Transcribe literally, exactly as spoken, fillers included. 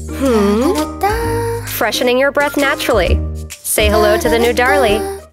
Hmm. Freshening your breath naturally. Say hello to the new Darlie.